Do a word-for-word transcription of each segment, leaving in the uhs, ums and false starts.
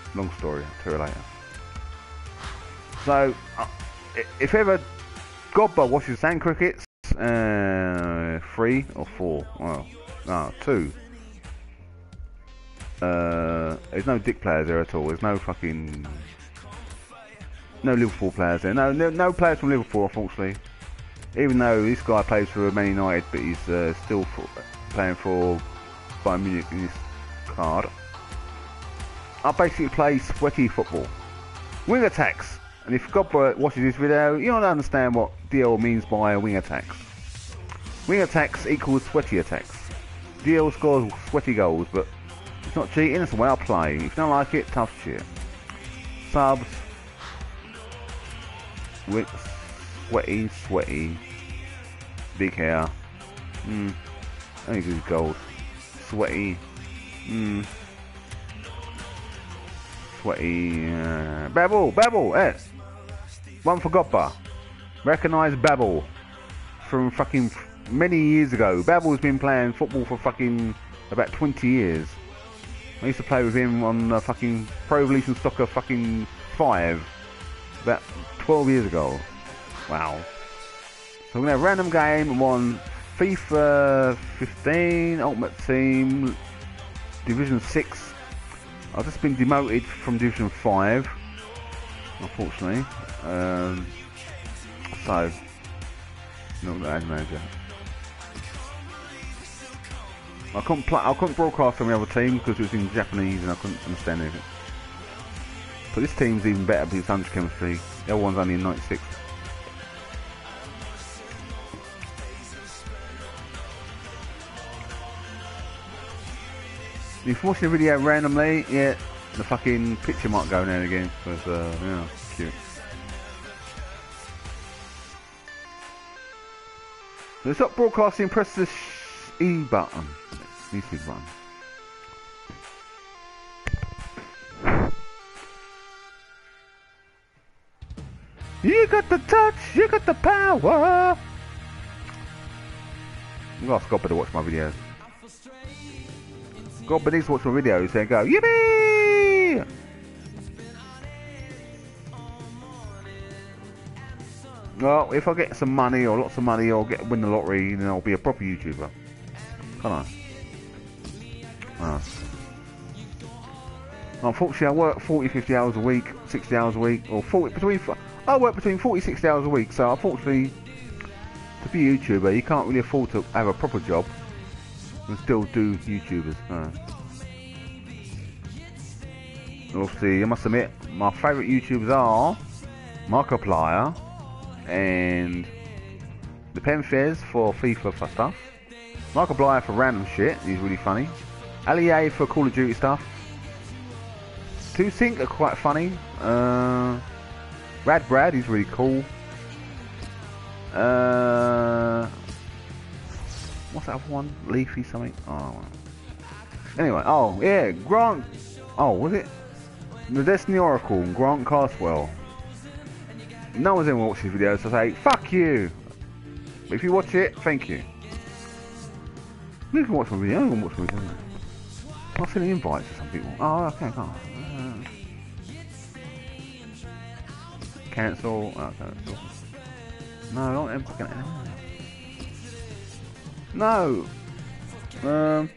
Long story, I'll tell you later. So, uh, if ever Godber watches sand crickets, uh, three or four, well, no, two. Uh, there's no dick players there at all. There's no fucking, no Liverpool players there. No, no, no players from Liverpool, unfortunately. Even though this guy plays for Man United, but he's uh, still for, playing for Bayern Munich in this card. I basically play sweaty football. Wing attacks. And if Godber watches this video, you don't understand what D L means by wing attacks. Wing attacks equals sweaty attacks. D L scores sweaty goals, but it's not cheating, it's the way I play. If you don't like it, tough shit. Subs. Sweaty, sweaty. Big hair. Hmm. Only good gold. Sweaty. Hmm. Sweaty. Uh, Babel, Babel, yes. One for Godber. Recognise Babel from fucking many years ago. Babel's been playing football for fucking about twenty years. I used to play with him on uh, fucking Pro Evolution Soccer fucking five about twelve years ago. Wow. So we're gonna have a random game on FIFA fifteen Ultimate Team Division six. I've just been demoted from Division five, unfortunately. Um, so, not the ad manager. I couldn't play, I couldn't broadcast on the other team because it was in Japanese and I couldn't understand anything. But this team's even better because it's one hundred chemistry. The other one's only in ninety-six. If you're watching the video randomly, yeah, the fucking picture might go now and again. Because, uh, yeah, cute. So stop broadcasting, press the E button. E button. You got the touch, you got the power. I'm gonna ask Godber to watch my videos. Godber needs to watch my videos and go, yippee! Well, if I get some money or lots of money or get win the lottery, then I'll be a proper YouTuber. Can't I? Oh. Unfortunately, I work forty, fifty hours a week, sixty hours a week, or forty between. I work between forty, sixty hours a week. So unfortunately, to be a YouTuber, you can't really afford to have a proper job and still do YouTubers. No. Obviously, I must admit, my favourite YouTubers are Markiplier and the Penfez for FIFA for stuff. Markiplier for random shit, he's really funny. Ali A for Call of Duty stuff. two Sync are quite funny. Uh, Rad Brad, he's really cool. Uh, what's that other one? Leafy something? Oh. Anyway, oh yeah, Grant. Oh, was it? The Destiny Oracle and Grant Castwell. No one's ever watched these videos, so I say, fuck you! But if you watch it, thank you. You can watch my video, I can watch my video. I'll send an invite to some people. Oh, okay, go on. Uh, cancel. Oh, cancel. No, don't ever fucking. No! Um.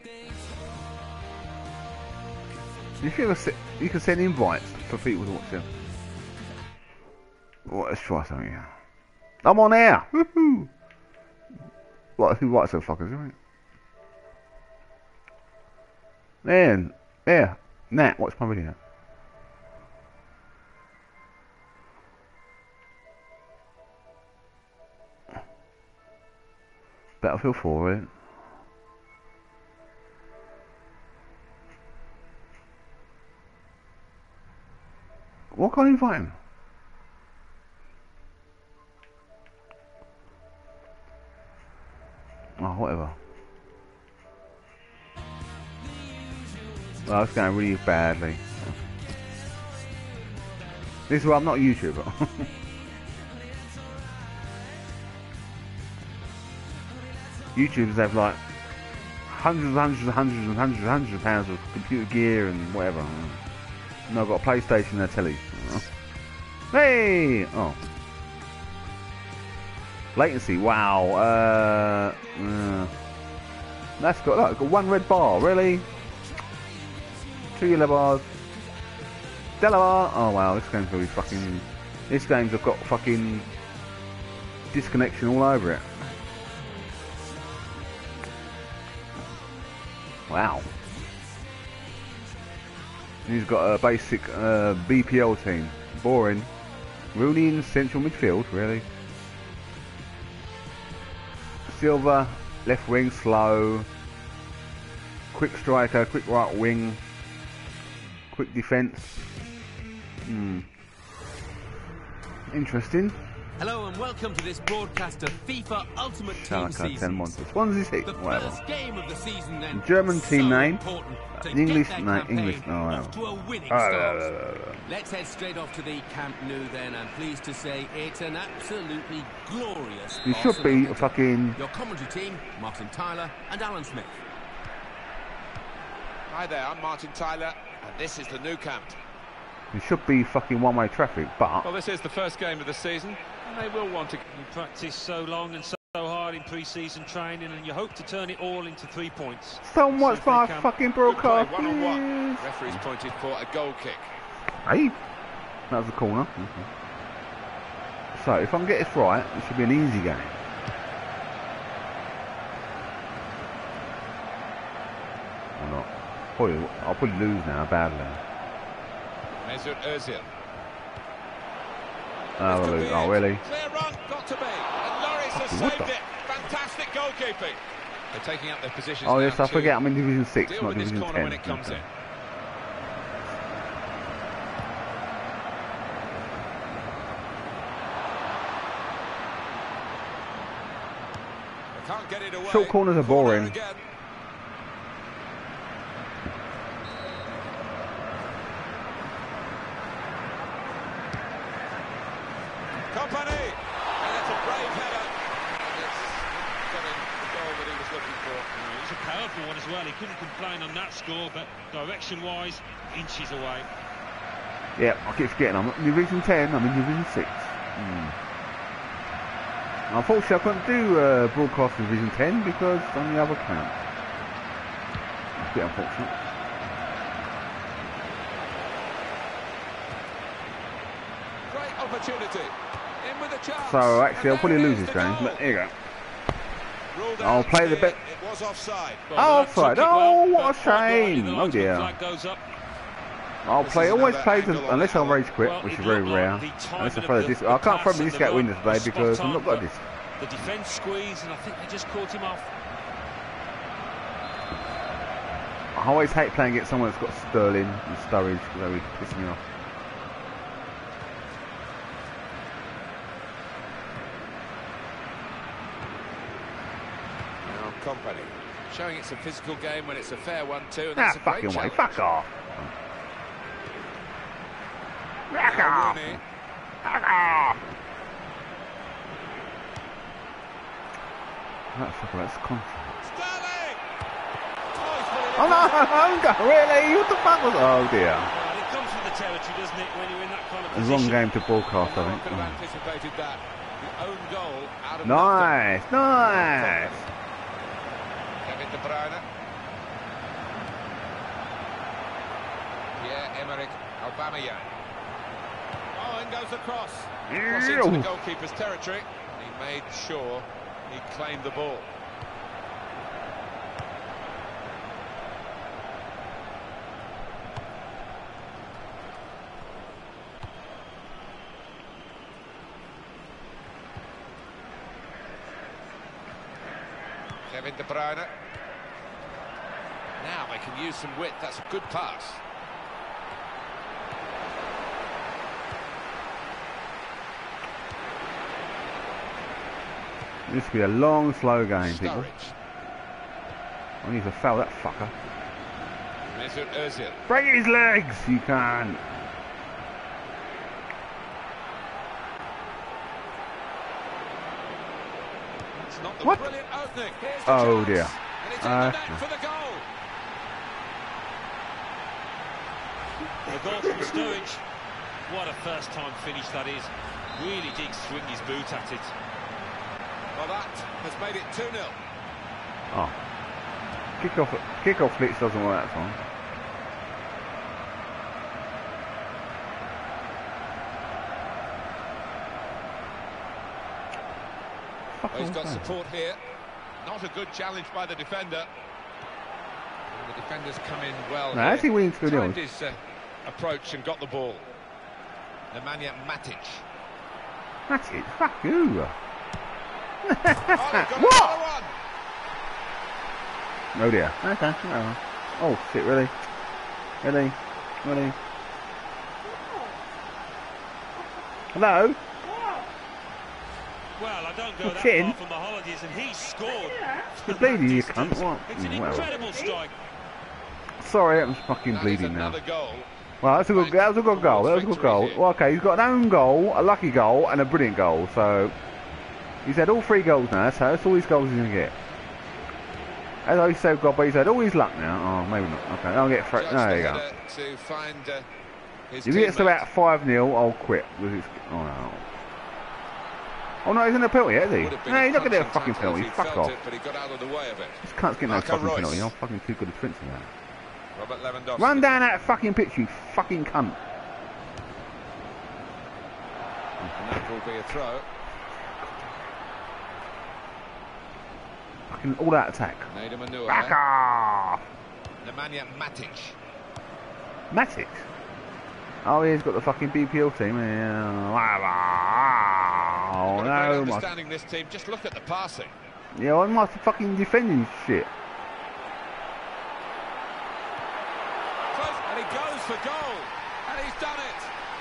If you ever sit, you can send invites for people to watch them. Well, let's try something here. I'm on air! Woohoo! What, who writes those fuckers, right? Man, yeah, Nat, watch my video. Battlefield four, right? What can I invite him? Oh, whatever. Well, it's going really badly. This is why I'm not a YouTuber. YouTubers have like hundreds and hundreds and hundreds and hundreds and hundreds of pounds of computer gear and whatever. No, I've got a PlayStation and a telly. Hey! Oh. Latency, wow. Uh, uh, that's got, look, got one red bar, really? Two yellow bars. Yellow bar. Oh wow, this game's really fucking... This game's have got fucking disconnection all over it. Wow. He's got a basic uh, B P L team. Boring. Rooney in central midfield, really. Silva, left wing, slow. Quick striker, quick right wing. Quick defence. Hmm. Interesting. Hello and welcome to this broadcast of FIFA Ultimate Team Season. Swansea City, the whatever. First game of the season, then, German team so name. English, no, English, no, no. To a winning oh, start. no, no, no, no. Let's head straight off to the Camp Nou then. I'm pleased to say it's an absolutely glorious. You should be a fucking. Your commentary team, Martin Tyler and Alan Smith. Hi there, I'm Martin Tyler, and this is the Nou Camp. It should be fucking one-way traffic, but... Well, this is the first game of the season, and they will want to... You practice so long and so hard in pre-season training, and you hope to turn it all into three points. So much my fucking broadcast, one on one. Referee's pointed for a goal kick. Hey, that was a corner. Mm-hmm. So, if I can get this right, it should be an easy game. Or not. Probably, I'll probably lose now, badly. Mesut Ozil. Oh, lose. Oh, really? Clear run, got to be. And Lloris has What saved the? it. Fantastic goalkeeping. They're taking up their positions. Oh, now yes, I to forget. I'm in Division six, deal not with this Division corner ten. when it comes Okay. in. They can't get it away. Short corners are boring. Again. Company, and that's a brave header. And it's getting the goal that he was looking for. It was a powerful one as well. He couldn't complain on that score, but direction-wise, inches away. Yeah, I keep forgetting. I'm in Division ten, I'm in Division six. Hmm. Unfortunately, I couldn't do uh, broadcast in Division ten because on the other account. It's a bit unfortunate. Great opportunity. In with a chance. So, actually, I'll probably And lose there this is the game, goal. but here you go. Ruled I'll out play the clear. bit. It was offside. Well, Oh, that offside. took it Oh, well, what a but quite rightly, shame. the Oh, ultimate dear. flag goes up. I'll This play, is always another play to, angle on unless the I rage quit, Well, which it is very looked rare. like the Unless I timing throw of this, the- I the can't throw pass this and guy the window run today was because spot I'm not on, got but this. The defence squeezed, and I think they just caught him off. I always hate playing against someone that's got Sterling and Sturridge because they really piss me off. Now Company showing it's a physical game when it's a fair one too, and Ah, that's a great fucking way, challenge. fuck off. Fuck Now off. Rooney. Fuck off. That's fucking, that's contract. Sterling! Oh, he's put it in. Oh no, Hunger, really? What the fuck was? Oh dear. Well, it comes with the territory, doesn't it, when you're in that kind of The position? wrong game to broadcast, No I one think. could have Oh. anticipated that. The own goal out of Nice, nice. nothing. Kevin De Bruyne. Pierre-Emerick Aubameyang. Oh, in goes the cross. Cross into the goalkeeper's territory. He made sure he claimed the ball. Kevin De Bruyne. Now they can use some width. That's a good pass. This could be a long, slow game, people. Sturridge. I need to foul that fucker. Mesut Ozil. Break his legs, you can. It's not the What? brilliant opening. Here's the Oh chance. dear. And it's in Uh, the net for the goal. The goal from Sturridge. What a first-time finish that is. Really did swing his boot at it. Well, that has made it two nil. Oh. Kick-off, kick-off blitz doesn't work that time. Well, he's got support here. Not a good challenge by the defender. And the defenders come in well. No, as he wins two nil. Timed his uh, approach and got the ball. Nemanja Matic. Matic, fuck you. Oh, got What? one. Oh dear. Okay. Oh, oh shit, really? Really? Really? Hello? Well, I don't go that Chin. far from the holidays, and he scored. You're bleeding, you cunt. What? It's an Mm, whatever. incredible strike. Sorry, I'm fucking That is bleeding now. another goal. Well, that's a good, that was a good goal. That was a good goal. Well, okay, he's got an own goal, a lucky goal, and a brilliant goal. So he's had all three goals now. So that's all his goals he's gonna get. As I said, God, but he's had all his luck now. Oh, maybe not. Okay, I'll get. Fr no, there you go. To find, uh, his If he gets teammate. about five nil, I'll quit. With his, oh no. Oh no, he's in a penalty, is he? Would have been No, he's not punch gonna get a in fucking tackle if penalty. he Fuck felt off. it, but he got out of the way of it. This cunt's getting no Marco fucking Reus. penalty. I'm fucking too good a defence for that. Robert Lewandowski. Run down that fucking pitch, you fucking cunt. And that will be a throw. Fucking all that attack. Nader Manua. Back off! Nemanja Matic. Matic? Oh, yeah, he's got the fucking B P L team. Yeah. Oh, Got a great no. My, understanding this team. Just look at the passing. yeah, I'm not fucking defending shit. Close, and he goes for goal. And he's done it.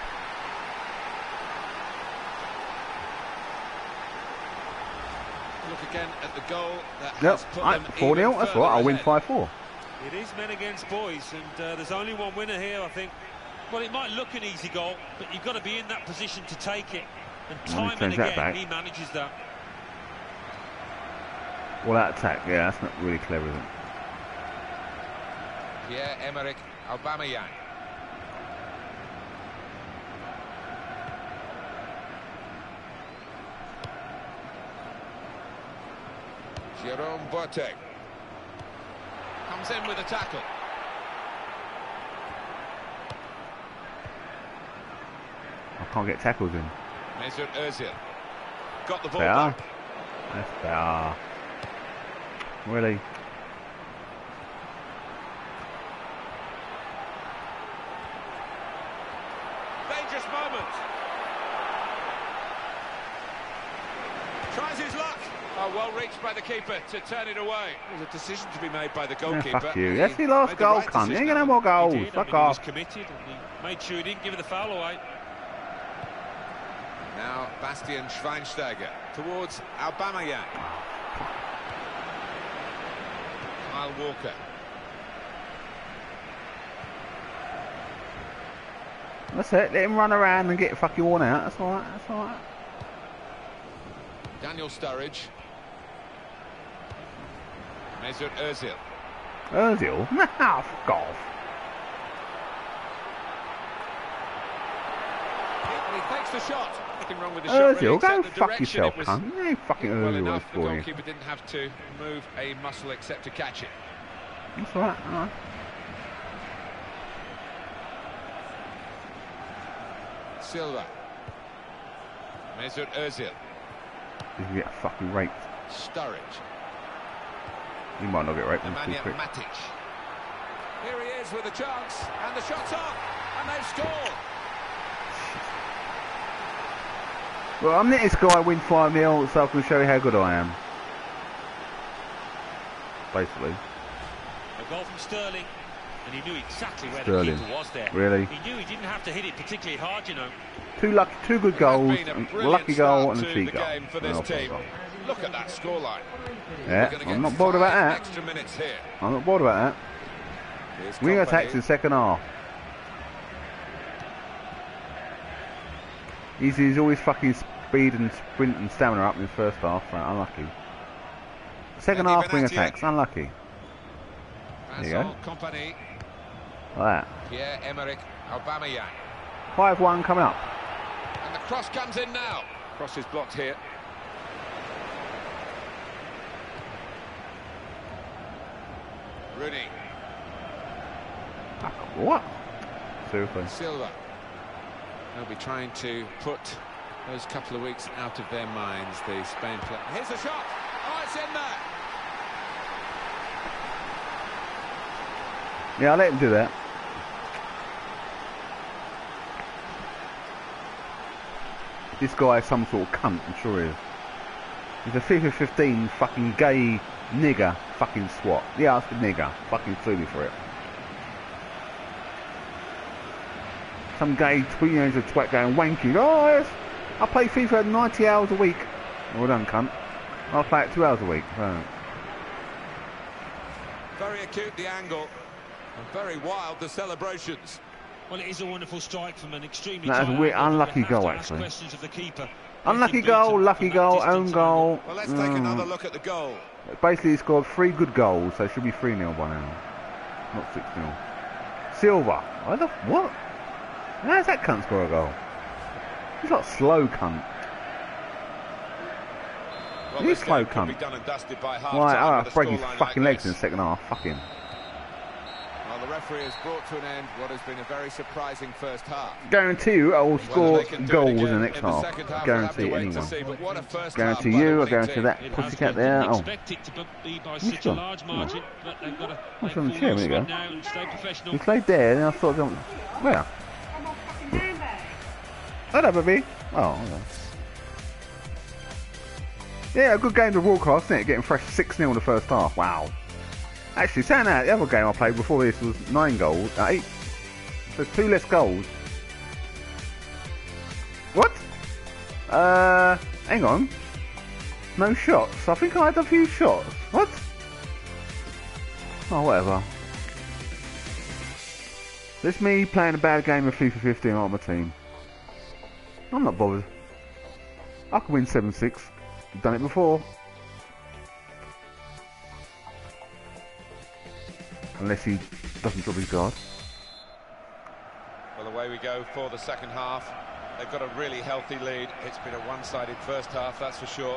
Look again at the goal that Yep, has put right, them four nil, even that's further all right. I'll win ahead. five four. It is men against boys, and uh, there's only one winner here, I think. Well, it might look an easy goal, but you've got to be in that position to take it. And Well, he time and turns that again, back. he manages that. All that attack, yeah, that's not really clever, is it? Pierre-Emerick Aubameyang. Jerome Boateng comes in with a tackle. I can't get tackles in. Mesut Ozil got the ball Better. back. That's better. Really? Dangerous moment. Tries his luck. Oh, well reached by the keeper to turn it away. There's a decision to be made by the Yeah, goalkeeper. fuck you. He That's the last made the goal, right cunt. You ain't decision. gonna have more goals. He did. I Fuck mean, he was off. committed, and he made sure he didn't give the foul away. Now Bastian Schweinsteiger towards Aubameyang. Kyle Walker. That's it. Let him run around and get fucking worn out. That's alright. That's alright. Daniel Sturridge. Mesut Ozil. Ozil? Nah, fuck off. He, he takes the shot. Nothing wrong with the shot. Really, Ozil, go except the fuck direction yourself, it was cunt. You ain't fucking well Ozil was enough. The for you. goalkeeper didn't have to move a muscle except to catch it. That's alright. Alright. Silva. Mesut Ozil. He's gonna get fucking raped. Sturridge. He might not get raped. He's too Nemanja quick. Matic. Here he is with a chance, and the shot's on, and they've scored. Well, I'm letting this guy win five nil so I can show you how good I am. Basically. A goal from Sterling, and he knew exactly where Sterling. the keeper was there. Really? He knew he didn't have to hit it particularly hard, you know. Two lucky, two good goals, Been a a brilliant lucky goal start and a to cheat the goal. game for this Oh, team. fuck off. Look at that scoreline. Yeah, We're gonna I'm get not bothered about five that. Extra minutes here. I'm not bothered about that. Here's Wing Kompany. attacks in the second half. He's, he's always fucking speed and sprint and stamina up in the first half. Right, unlucky. Second Andy half wing Benatia. attacks, unlucky. There you go. Vincent Kompany. Like that. Pierre-Emerick Aubameyang. five one coming up. And the cross comes in now. Cross is blocked here. Rooney. What? Seriously. Silva. They'll be trying to put those couple of weeks out of their minds, the Spain player. Here's the shot. Oh, it's in there. Yeah, I'll let him do that. This guy is some sort of cunt, I'm sure he is. He's a FIFA fifteen fucking gay nigger fucking swat. Yeah, that's a nigger. Fucking sue me for it. Some gay teenager twat going wanky. Oh, yes, I play FIFA ninety hours a week. Well done, cunt. I'll play it two hours a week. So. Very acute the angle. And very wild the celebrations. Well, it is a wonderful strike from an extremely That's a weird, unlucky goal, actually. Questions of the keeper. Unlucky goal, lucky goal, own goal. Well, let's take mm. another look at the goal. Basically, he scored three good goals, so it should be three nil by now. Not six nil. Silva. What the what? How does that cunt score a goal? He's not slow cunt. Well, He's slow could be cunt. done and dusted by half Right, time I'll with a break his scoreline fucking like legs in the this. second half. Fuck him. Well, the referee has brought to an end what has been a very surprising first half. Guarantee you, I will score Whether they can do it goals in again the next in the half. second half, Guarantee we'll have to wait anyone. to see, but what a first Guarantee half by the you, I winning guarantee team. that It pussycat has there. been Oh, expect it to be by What's such a gone? large margin, but they've got to What's make on the full chair? use There of you it go. now and stay professional. he played there, and I thought, where? Hello, baby. Oh, okay. Yeah, a good game to broadcast, isn't it? Getting fresh six nil in the first half. Wow. Actually, saying that, the other game I played before this was nine goals, uh, eight. So two less goals. What? Uh, hang on. No shots. I think I had a few shots. What? Oh, whatever. This me playing a bad game of FIFA fifteen on my team. I'm not bothered. I can win seven six. I've done it before. Unless he doesn't drop his guard. Well, away we go for the second half. They've got a really healthy lead. It's been a one-sided first half, that's for sure.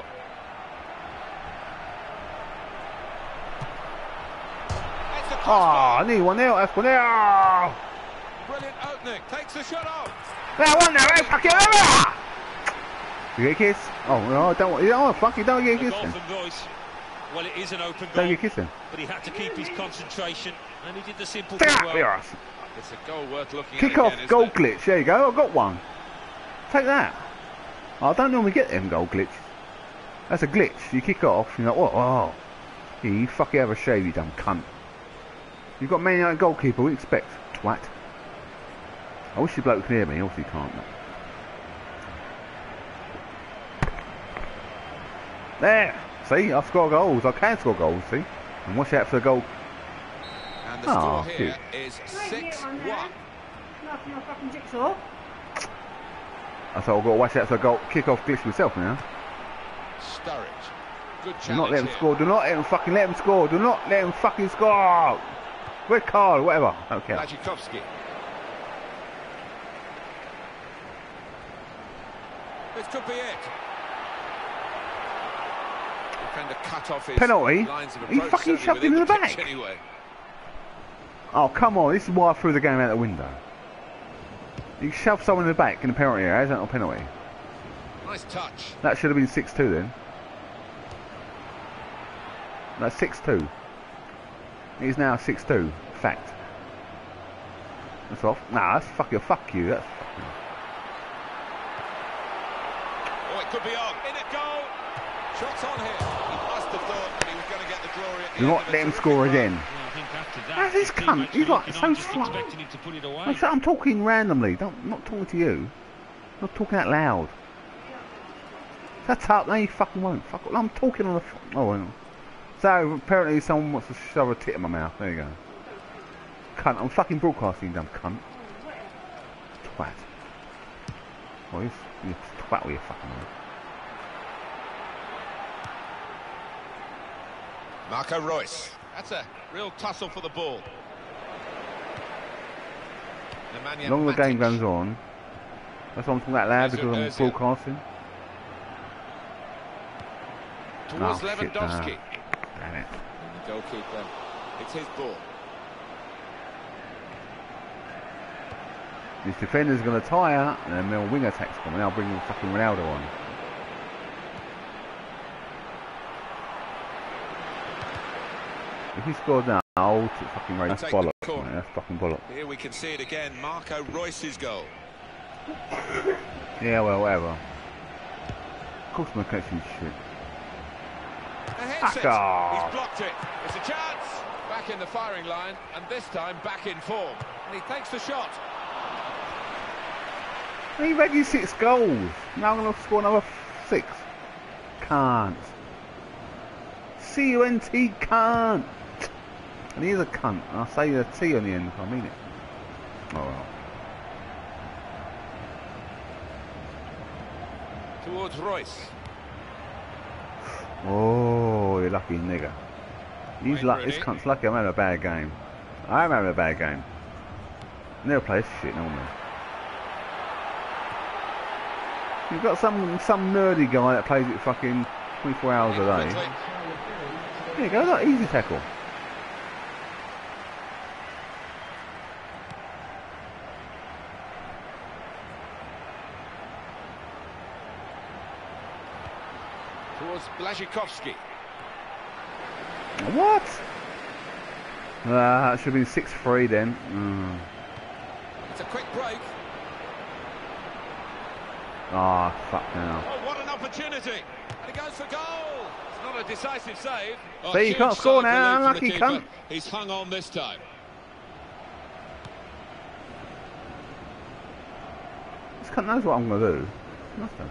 It's the Ah, crossbar. I need one nil. That's one nil. Brilliant opening. Takes the shot off. That one now, hey, fuck it over! You get a kiss? Oh, no, don't want, oh, fuck you, don't get a The kiss goal then. from Royce. Well, it is an open Don't goal, get a kiss then. but he had to keep his concentration, and he did the simple Take thing that, well. Viras. It's a goal worth looking Kick at off, again, isn't goal it? glitch. There you go, I got one. Take that. I don't normally get them goal glitch. That's a glitch. You kick off, you're like, what? Oh. Yeah, you fucking have a shave, you dumb cunt. You've got Man United goalkeeper, what do you expect? Twat. I wish the bloke could hear me, obviously he can't. There! See, I score goals. I can score goals, see? And watch out for the goal. And the Oh, score cute. here is six one. Nothing on fucking jigsaw. I thought I've got to watch out for the goal kick-off glitch myself now. Sturridge. Good challenge Do not let him here. score. Do not let him fucking let him score. Do not let him fucking score. Red card, whatever. Don't care. Blažekovský. This could be it. Defender cut off his Penalty? lines of He approach, fucking certainly shoved him within in the pitch back. Anyway. Oh, come on. This is why I threw the game out the window. You shoved someone in the back in the penalty area. How's that not a penalty? Nice touch. That should have been six two then. That's six two. He's now six two. Fact. That's off. Nah, that's fucking fuck you. That's fucking... Oh, it could be on. In it goal. Shots on here. He must have thought that he was going to get the glory at the Do end not of a let him terrific score run. again. Well, I think after that, How's this his cunt? teammates He's were like looking so on, just slow. expecting him to put it away. I'm, so- I'm talking randomly. Don't, I'm not talking to you. I'm not talking out loud. Shut up. No, you fucking won't. Fuck. I'm talking on the. F oh, hang on. So apparently someone wants to shove a tit in my mouth. There you go. Cunt. I'm fucking broadcasting, you dumb cunt. Twat. What is you twat with your fucking mouth? Marco Reus. That's a real tussle for the ball. The longer the game goes on, that's why I'm talking that loud, because I'm broadcasting. Towards oh, Lewandowski. Shit, no. Damn it. And the goalkeeper, it's his ball. This defender's going to tire, and then their wing attack's coming. I'll bring fucking Ronaldo on. If he scored now, I'll fucking raise. That's bollocks. Man. That's fucking bollocks. Here we can see it again. Marco Reus's goal. Yeah, well, whatever. Of course, my catching shit. Fuck off. He's blocked it. It's a chance. Back in the firing line, and this time back in form. And he takes the shot. He making six goals. Now I'm going to score another six. Can't. C U N T can't. And he is a cunt. And I'll say a T on the end if I mean it. Oh well. Towards Reus. Oh, you lucky nigger. He's lucky. This cunt's lucky I'm having a bad game. I'm having a bad game. I never play this shit normally. You've got some some nerdy guy that plays it fucking twenty-four hours a day. There you go, look, easy tackle. Towards Błaszczykowski. What? Ah, uh, that should have been six three then. Mm. It's a quick break. Ah, oh, fuck now. Oh, what an opportunity! And he goes for goal! It's not a decisive save. Oh, See, you can't score now, unlucky cunt. He's hung on this time. This cunt knows what I'm going to do. Nothing.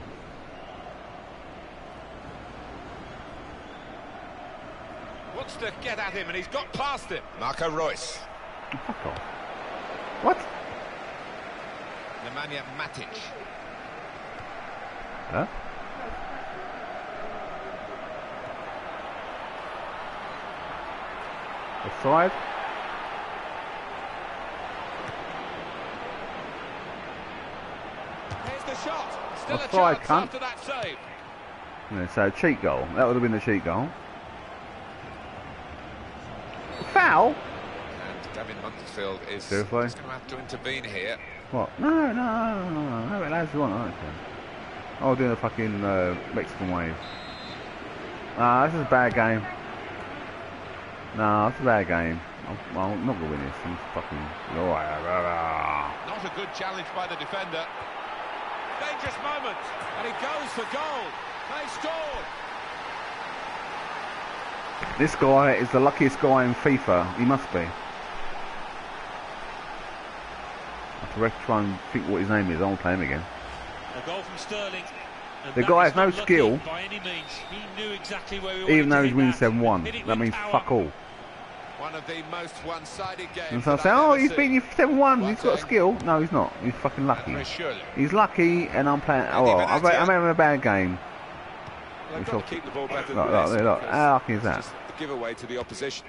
Wants to get at him, and he's got past him. Marco Reus. Oh, fuck off. What? Nemanja Matic. Huh? Offside? Here's the shot. Still Offside, a chance cunt. after that save. Yeah, so cheat goal. That would have been the cheat goal. Foul? And Gavin Munterfield is Seriously? going to have to intervene here. What? No, no, no, no, no. Have it lads you want, I don't care. Oh, doing a fucking uh, Mexican wave. Nah, this is a bad game. Nah, it's a bad game. I'm, I'm not going to win this. I'm fucking... Not a good challenge by the defender. Dangerous moment. And he goes for goal. They scored. This guy is the luckiest guy in FIFA. He must be. I have to try and think what his name is. I won't play him again. A goal from Sterling. The guy has no skill. By any means. He knew exactly where he even though he's winning that. seven one. That means power. fuck all. One of the most one-sided games. And so I say, oh, he's beating you seven one. He's got skill. No, he's not. He's fucking lucky. He's lucky, and I'm playing. Oh, well, I'm, I'm having a bad game. Well, they've got to keep the ball better look, than look, this, look, how lucky is that? Just a giveaway to the opposition.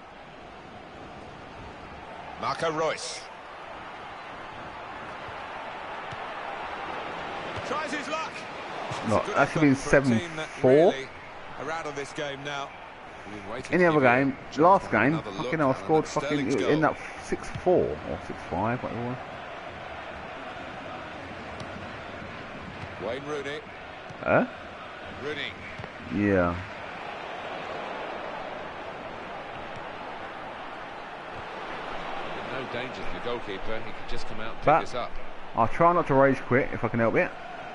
Marco Reus. Tries his luck. Look, that should have been seven four. Really are out of this game now. Any other game, last game, fucking hell, I scored fucking, it ended up six four or six five, whatever it was. Wayne Rooney. Huh? Rooney. Yeah. No danger to the goalkeeper, he could just come out and pick But this up. I'll try not to rage quit if I can help it.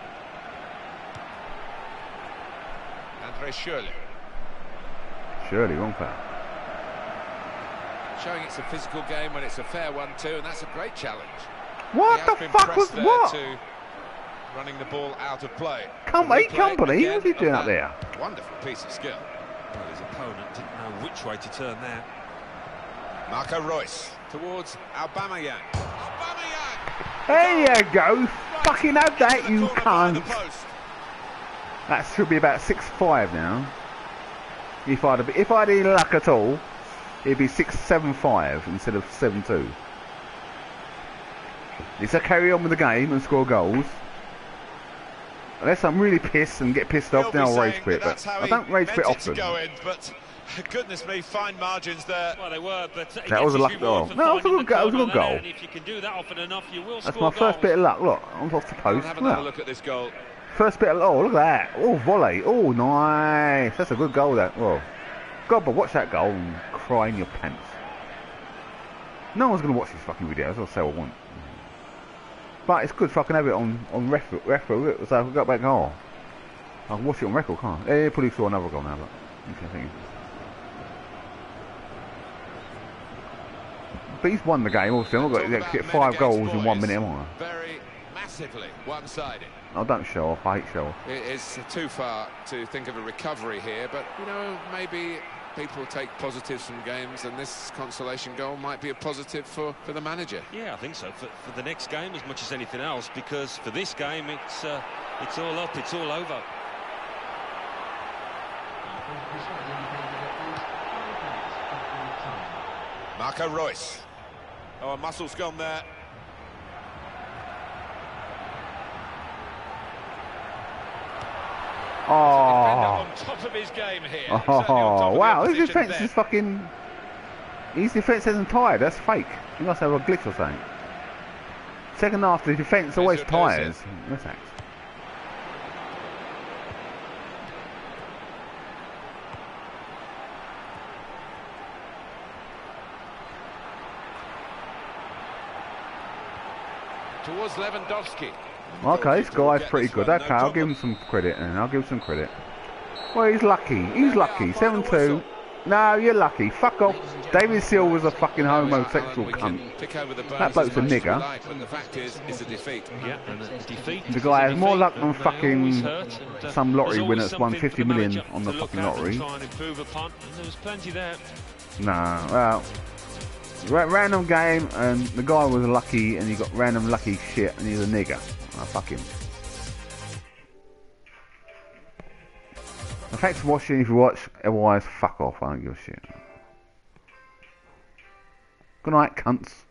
Andre Schürrle. Surely, wrong foul. Showing it's a physical game when it's a fair one too, and that's a great challenge. What the fuck was what? To running the ball out of play. Company, company, what's he doing up there? Wonderful piece of skill. Well, his opponent didn't know which way to turn that. Marco Reus towards Aubameyang. Aubameyang! There you go. Fucking have that, you cunt. That should be about six five now. If I'd have, if I had any luck at all, it'd be six seven five instead of seven two. It's to carry on with the game and score goals. Unless I'm really pissed and get pissed off, then I'll rage quit. But I don't rage quit often. In, but goodness me, fine margins there. Well, they were, but that was a lucky goal. No, it was a good goal. It was a good goal. And if you can do that often enough, you will That's score my first goals. bit of luck. Look, I'm off the post. Have another look at this goal. First bit of oh, look at that. Oh, volley. Oh, nice. That's a good goal. That. Whoa. God, but watch that goal and cry in your pants. No one's gonna watch this fucking video. I'll say what I want. But it's good fucking have it on on record, record so I can go back home. I can watch it on record, can't I? Eh, probably saw another goal now, look. Okay, thank you. But he's won the game, obviously. I'm not going to get five goals in one minute, am I? Very massively one-sided. I don't show off, I hate show off. It is too far to think of a recovery here, but, you know, maybe people take positives from games, and this consolation goal might be a positive for, for the manager. Yeah, I think so, for, for the next game as much as anything else, because for this game, it's, uh, it's all up, it's all over. Marco Reus. Oh, a muscle's gone there. Oh, on top of his game here. Oh, wow, his defence there. is fucking... His defence isn't tired, that's fake. He must have a glitch or something. Second half, the defence always tires. That's that. Towards Lewandowski. Okay, this guy's pretty good. Okay, I'll give him some credit, and I'll give him some credit. Well, he's lucky. He's lucky. seven two. No, you're lucky. Fuck off. David Silva's a fucking homosexual cunt. That bloke's a nigger. The fact is, it's a defeat. Yeah, and a defeat. The guy has more luck than fucking some lottery winner that's won fifty million on the fucking lottery. There's plenty there. Nah, well, random game, and the guy was lucky, and he got random lucky shit, and he's a nigger. Oh, fuck him. Thanks for watching if you watch, otherwise fuck off, I don't give a shit. Good night, cunts.